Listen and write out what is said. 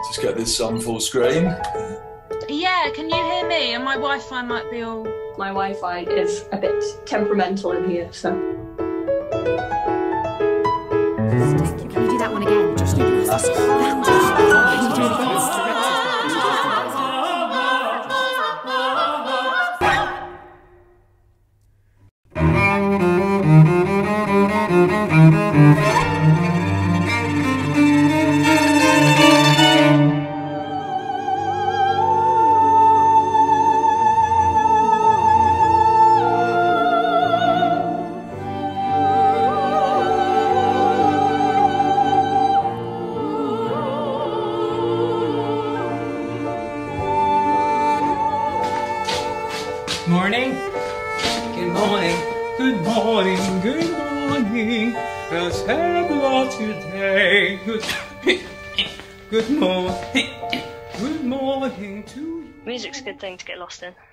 Just get this on full screen. Yeah, can you hear me? And my Wi-Fi might be all... My Wi-Fi is a bit temperamental in here, so... Can you do that one again? Just do it. Can you do it again? Morning. Good morning. Good morning. Good morning. Let's have a lot today. Good morning. Good morning to you. Music's a good thing to get lost in.